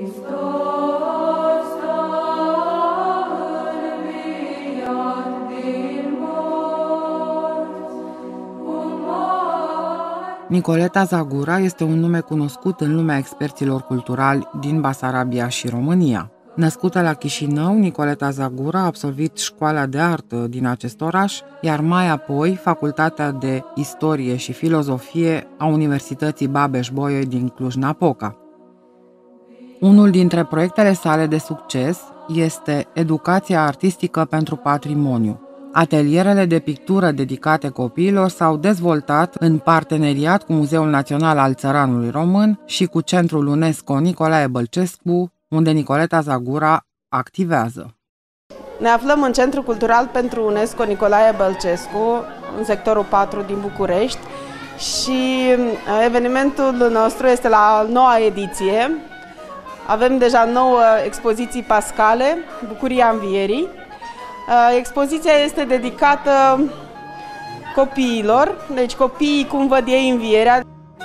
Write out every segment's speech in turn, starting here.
Nicoleta Zagura este un nume cunoscut în lumea experților culturali din Basarabia și România. Născută la Chișinău, Nicoleta Zagura a absolvit școala de artă din acest oraș, iar mai apoi Facultatea de Istorie și Filozofie a Universității Babeș-Bolyai din Cluj-Napoca. Unul dintre proiectele sale de succes este Educația artistică pentru patrimoniu. Atelierele de pictură dedicate copiilor s-au dezvoltat în parteneriat cu Muzeul Național al Țăranului Român și cu Centrul UNESCO Nicolae Bălcescu, unde Nicoleta Zagura activează. Ne aflăm în Centrul Cultural pentru UNESCO Nicolae Bălcescu, în sectorul 4 din București, și evenimentul nostru este la 9-a ediție. Avem deja 9 expoziții pascale, Bucuria Învierii. Expoziția este dedicată copiilor, deci copiii cum văd ei învierea.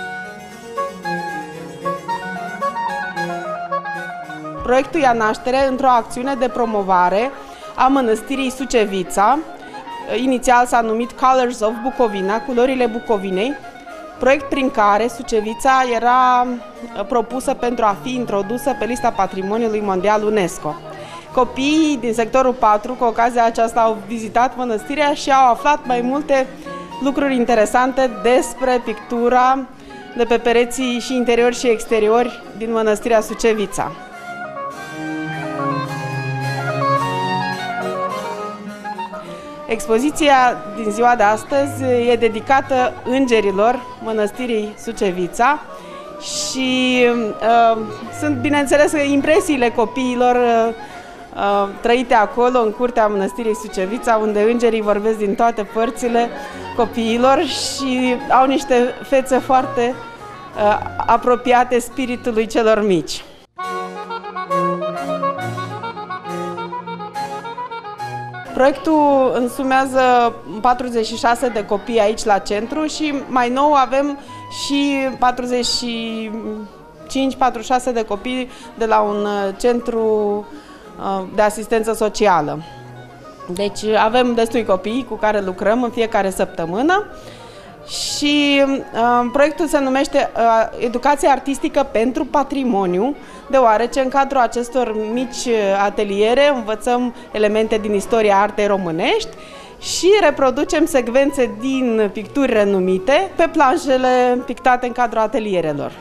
Proiectul ia naștere într-o acțiune de promovare a mănăstirii Sucevița. Inițial s-a numit Colors of Bucovina, Culorile Bucovinei, proiect prin care Sucevița era propusă pentru a fi introdusă pe lista Patrimoniului Mondial UNESCO. Copiii din sectorul 4, cu ocazia aceasta, au vizitat mănăstirea și au aflat mai multe lucruri interesante despre pictura de pe pereții și interiori și exteriori din mănăstirea Sucevița. Expoziția din ziua de astăzi e dedicată îngerilor mănăstirii Sucevița și sunt, bineînțeles, impresiile copiilor trăite acolo, în curtea mănăstirii Sucevița, unde îngerii vorbesc din toate părțile copiilor și au niște fețe foarte apropiate spiritului celor mici. Proiectul însumează 46 de copii aici la centru și mai nou avem și 45-46 de copii de la un centru de asistență socială. Deci avem destui copii cu care lucrăm în fiecare săptămână și proiectul se numește Educația artistică pentru patrimoniu, deoarece în cadrul acestor mici ateliere învățăm elemente din istoria artei românești și reproducem secvențe din picturi renumite pe planșele pictate în cadrul atelierelor.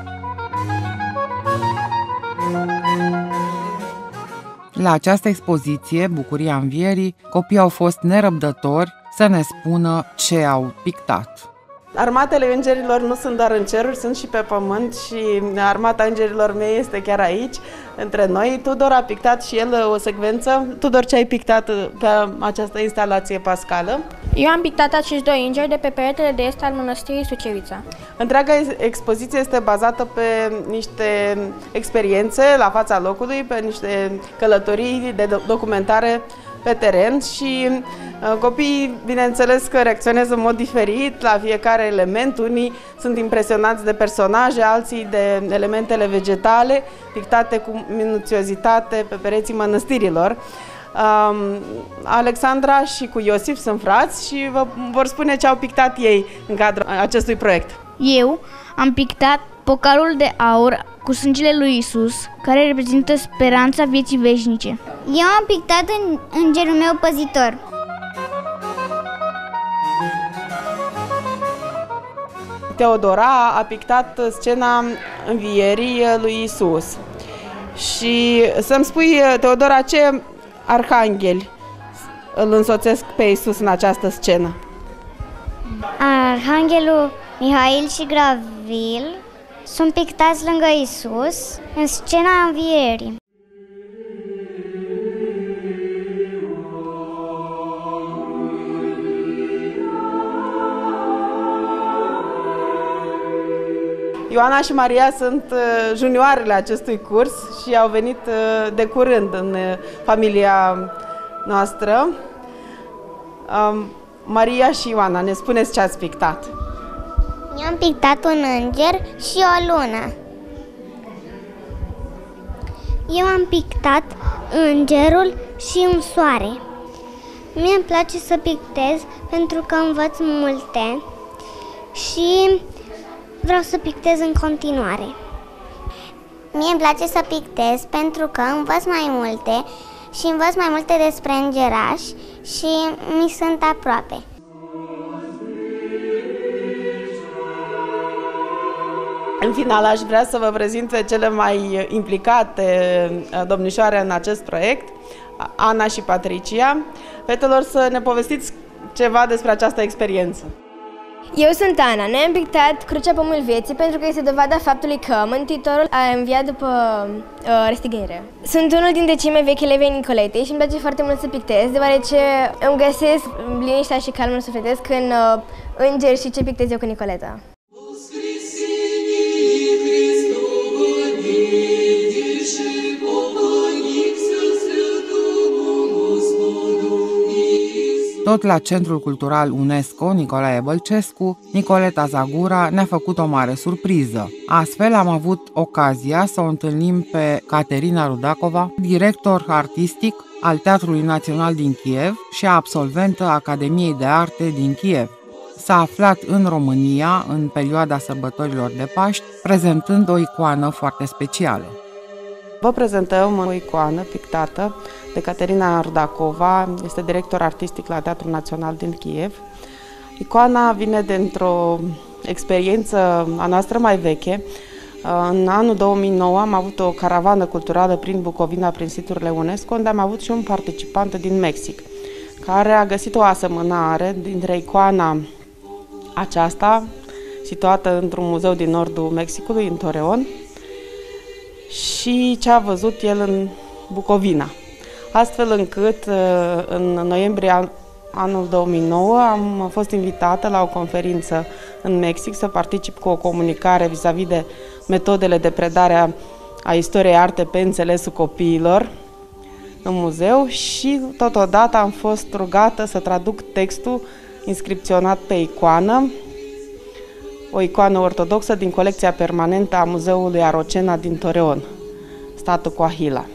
La această expoziție, Bucuria Învierii, copiii au fost nerăbdători să ne spună ce au pictat. Armatele îngerilor nu sunt doar în ceruri, sunt și pe pământ și armata îngerilor mei este chiar aici, între noi. Tudor a pictat și el o secvență. Tudor, ce ai pictat pe această instalație pascală? Eu am pictat acești doi îngeri de pe peretele de est al mănăstirii Sucevița. Întreaga expoziție este bazată pe niște experiențe la fața locului, pe niște călătorii de documentare pe teren și copiii, bineînțeles că reacționează în mod diferit la fiecare element. Unii sunt impresionați de personaje, alții de elementele vegetale pictate cu minuțiozitate pe pereții mănăstirilor. Alexandra și cu Iosif sunt frați și vă vor spune ce au pictat ei în cadrul acestui proiect. Eu am pictat pocarul de aur cu sângele lui Isus, care reprezintă speranța vieții veșnice. Eu am pictat îngerul meu păzitor. Teodora a pictat scena învierii lui Isus. Și să-mi spui, Teodora, ce arhangheli îl însoțesc pe Isus în această scenă? Arhanghelul Mihail și Gavril sunt pictați lângă Isus în scena învierii. Ioana și Maria sunt junioarele acestui curs și au venit de curând în familia noastră. Maria și Ioana, ne spuneți ce ați pictat? Eu am pictat un înger și o lună. Eu am pictat îngerul și un soare. Mie îmi place să pictez pentru că învăț multe și vreau să pictez în continuare. Mie îmi place să pictez pentru că învăț mai multe și învăț mai multe despre îngerași și mi sunt aproape. În final, aș vrea să vă prezint pe cele mai implicate domnișoare în acest proiect, Ana și Patricia. Fetelor, să ne povestiți ceva despre această experiență. Eu sunt Ana. Noi am pictat Crucea Pomul Vieții pentru că este dovada faptului că Mântuitorul a înviat după răstignire. Sunt unul dintre cei mai vechi elevi ai Nicoletei și îmi place foarte mult să pictez, deoarece îmi găsesc liniștea și calmul sufletesc în îngeri și ce pictez eu cu Nicoleta. Tot la Centrul Cultural UNESCO Nicolae Bălcescu, Nicoleta Zagura ne-a făcut o mare surpriză. Astfel am avut ocazia să o întâlnim pe Caterina Rudakova, director artistic al Teatrului Național din Kiev și absolventă Academiei de Arte din Kiev. S-a aflat în România în perioada sărbătorilor de Paști, prezentând o icoană foarte specială. Vă prezentăm o icoană pictată de Caterina Rudakova, este director artistic la Teatrul Național din Kiev. Icoana vine dintr-o experiență a noastră mai veche. În anul 2009 am avut o caravană culturală prin Bucovina, prin siturile UNESCO, unde am avut și un participant din Mexic, care a găsit o asemănare dintre icoana aceasta, situată într-un muzeu din nordul Mexicului, în Torreon, și ce a văzut el în Bucovina. Astfel încât în noiembrie anul 2009 am fost invitată la o conferință în Mexic să particip cu o comunicare vis-a-vis de metodele de predare a istoriei arte pe înțelesul copiilor în muzeu și totodată am fost rugată să traduc textul inscripționat pe icoană, o icoană ortodoxă din colecția permanentă a Muzeului Arocena din Torreon, statul Coahuila.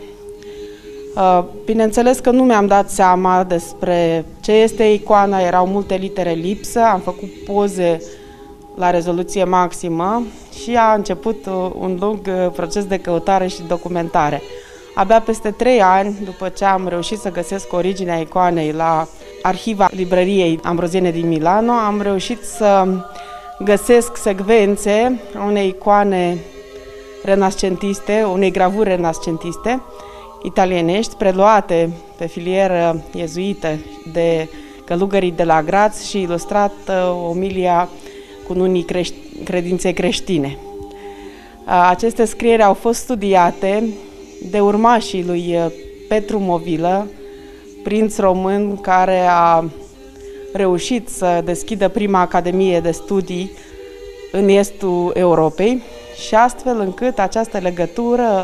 Bineînțeles că nu mi-am dat seama despre ce este icoana, erau multe litere lipsă, am făcut poze la rezoluție maximă și a început un lung proces de căutare și documentare. Abia peste 3 ani, după ce am reușit să găsesc originea icoanei la arhiva librăriei Ambroziene din Milano, am reușit să găsesc secvențe unei icoane renascentiste, unei gravuri renascentiste italienești, preluate pe filieră iezuită de călugării de la Graz și ilustrat omilia cununii credinței creștine. Aceste scrieri au fost studiate de urmașii lui Petru Movilă, prinț român care a reușit să deschidă prima academie de studii în estul Europei și astfel încât această legătură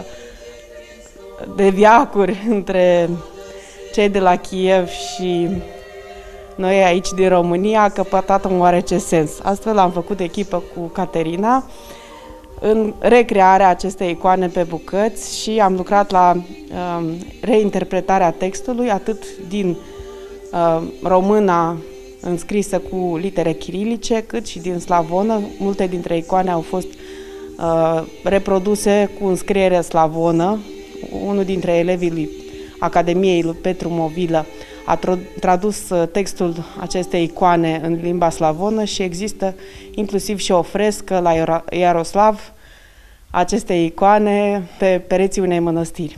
de veacuri între cei de la Kiev și noi aici din România a căpătat un oarece sens. Astfel am făcut echipă cu Caterina în recrearea acestei icoane pe bucăți și am lucrat la reinterpretarea textului, atât din româna înscrisă cu litere chirilice, cât și din slavonă. Multe dintre icoane au fost reproduse cu înscriere slavonă. Unul dintre elevii Academiei lui Petru Movilă a tradus textul acestei icoane în limba slavonă și există inclusiv și o frescă la Iaroslav acestei icoane pe pereții unei mănăstiri.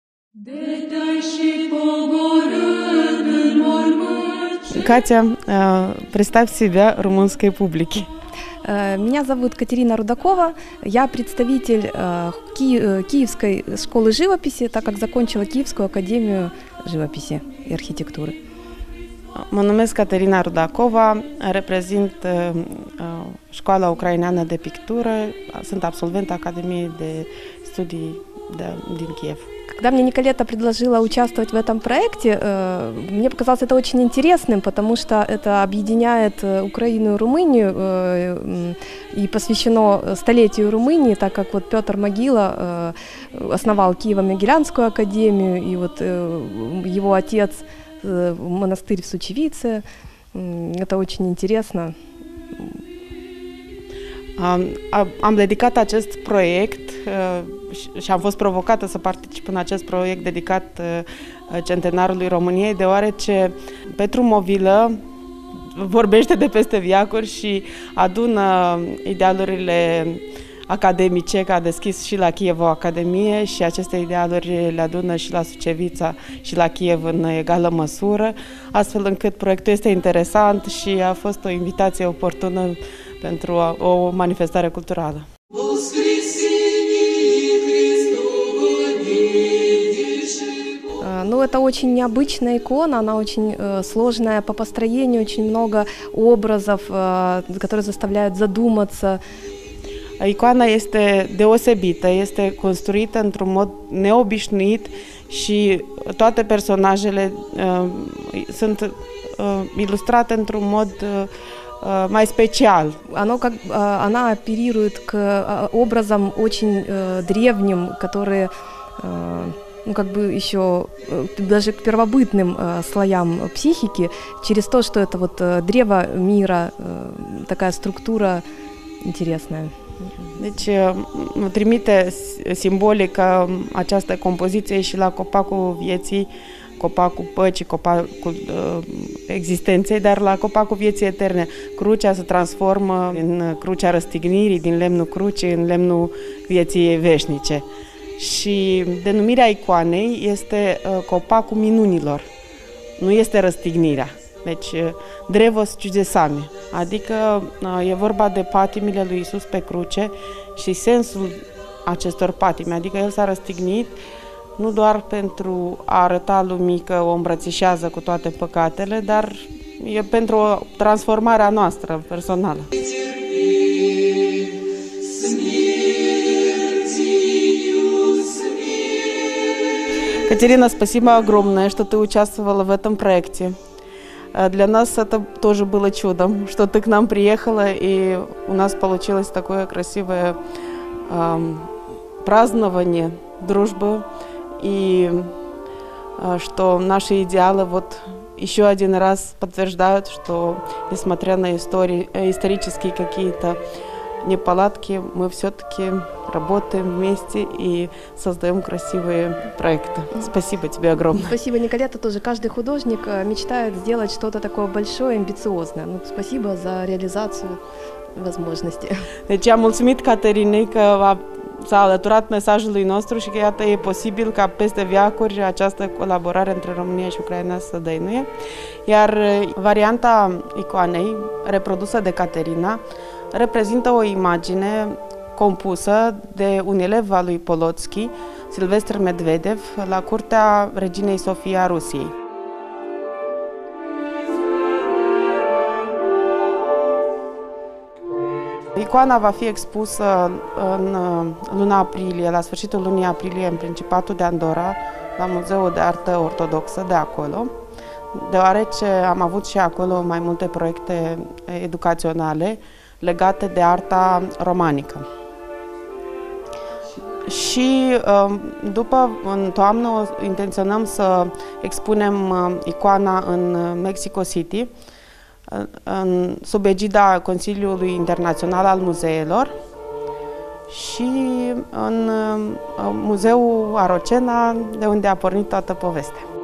Катя, представь себя румынской публике. Меня зовут Катерина Рудакова, я представитель Киевской школы живописи, так как закончила Киевскую академию живописи и архитектуры. Mă numesc Caterina Rudakova, reprezint Școala Ucraineană de Pictură, sunt absolventă Academiei de Studii din Kiev. Когда мне Николета предложила участвовать в этом проекте, мне показалось это очень интересным, потому что это объединяет Украину и Румынию и посвящено столетию Румынии, так как вот Петр Могила основал Киево-Могилянскую академию, и вот его отец монастырь в Сучевице. Это очень интересно. Am dedicat acest proiect și am fost provocată să particip în acest proiect dedicat centenarului României, deoarece Petru Movilă vorbește de peste veacuri și adună idealurile academice, că a deschis și la Kiev o academie și aceste idealuri le adună și la Sucevița și la Kiev în egală măsură, astfel încât proiectul este interesant și a fost o invitație oportună pentru o manifestare culturală. Ну, это очень необычная икона, она очень сложная по построению, очень много образов, которые заставляют задуматься. Icoana este deosebită, este construită într-un mod neobișnuit și toate personajele sunt ilustrate într-un mod mai special. Она оперирует к образам очень древним, которые ну, как бы еще даже к первобытным слоям психики, через то, что это вот древо мира, такая структура интересная. Deci trimite simbolic această compoziție și la copacul vieții, copacul păcii, copacul existenței, dar la copacul vieții eterne. Crucea se transformă în crucea răstignirii, din lemnul crucii în lemnul vieții veșnice. Și denumirea icoanei este copacul minunilor, nu este răstignirea. Deci, drevos ciudesami, adică e vorba de patimile lui Iisus pe cruce și sensul acestor patime, adică El s-a răstignit nu doar pentru a arăta lumii că o îmbrățișează cu toate păcatele, dar e pentru o transformarea noastră personală. Катерина, спасибо огромное, что ты участвовала в этом проекте. Для нас это тоже было чудом, что ты к нам приехала, и у нас получилось такое красивое празднование дружбы, и что наши идеалы вот еще один раз подтверждают, что несмотря на исторические какие-то неполадки, мы все-таки работаем вместе и создаем красивые проекты. Спасибо тебе огромное. Спасибо, Николета, тоже. Каждый художник мечтает сделать что-то такое большое, амбициозное. Ну, спасибо за реализацию возможностей. Deci am mulțumit Caterinei că s-a alăturat mesajului nostru și că iată e posibil ca peste veacuri această colaborare între România și Ucraina să dăinuie. Iar varianta icoanei reprodusă de Caterina reprezintă o imagine compusă de un elev al lui Polotski, Silvestr Medvedev, la curtea reginei Sofia a Rusiei. Icoana va fi expusă în luna aprilie, la sfârșitul lunii aprilie, în Principatul de Andorra, la Muzeul de Artă Ortodoxă de acolo, deoarece am avut și acolo mai multe proiecte educaționale legate de arta romanică. Și după, în toamnă, intenționăm să expunem icoana în Mexico City, sub egida Consiliului Internațional al Muzeelor și în Muzeul Arocena, de unde a pornit toată povestea.